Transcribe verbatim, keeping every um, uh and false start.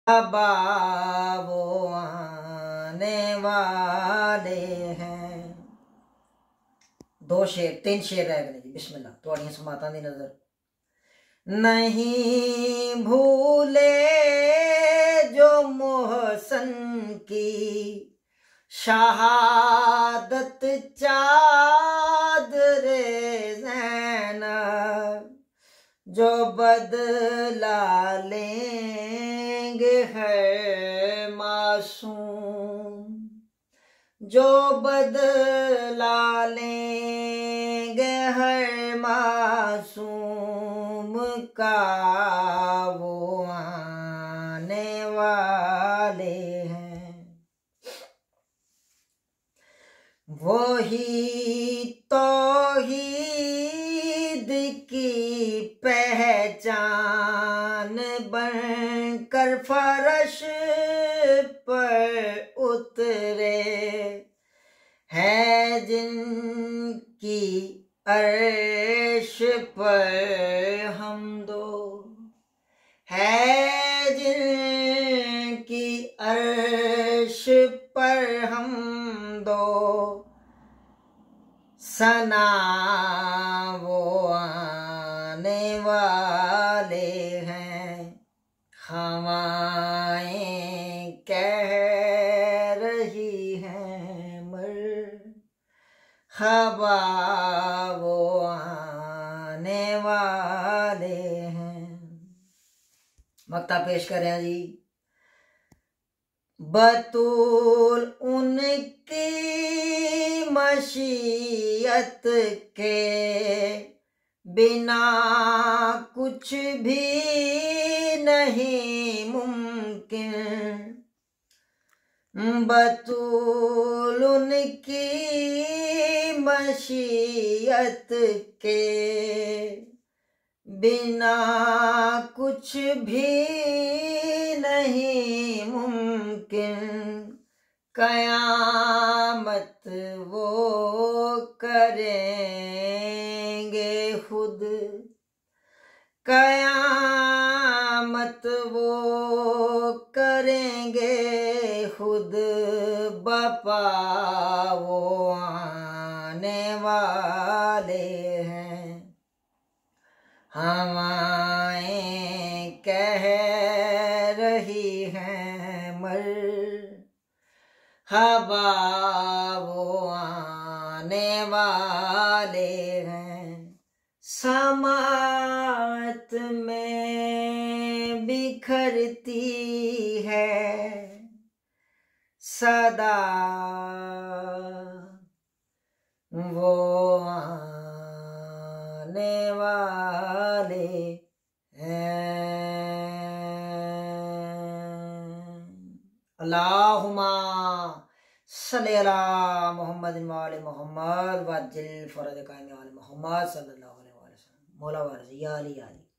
हबा वो आने वाले हैं। दो शेर तीन शेर रह गए जी। बिस्मिल्लाह थोड़ियां समातां दी नजर। नहीं भूले जो मोहसन की शहादत चादरे ज़ैनब, जो बदला लेंगे है मासूम, जो बदला लेंगे है मासूम का वो आने वाले हैं। वही तौहीद की पहचान बनकर फर्श पर उतरे है, जिनकी अर्श पर हमदो है, जिनकी अर्श पर हमदो सना वो आने वाले हैं। हवाएं कह रही हैं मरहबा वो आने वाले हैं। मक्ता पेश करें जी। बतूल उनकी मशीयत के बिना कुछ भी नहीं मुमकिन, बतूल उनकी मशीयत के बिना कुछ भी नहीं मुमकिन। कयामत वो करेंगे खुद, कयामत वो करेंगे खुद, बपा वो आने वाले हैं। हवाएं कह रही हैं मरहबा वो आने वाले हैं। समात में बिखरती है सदा वो आने वाले हैं। अल्लाहुम्मा सल्ली अला मुहम्मद व आले मुहम्मद वज्जिल फरज कायम आले मुहम्मद सल्लल्लाहु अलैहि वसल्लम। मौला वारज़ी या अली या अली।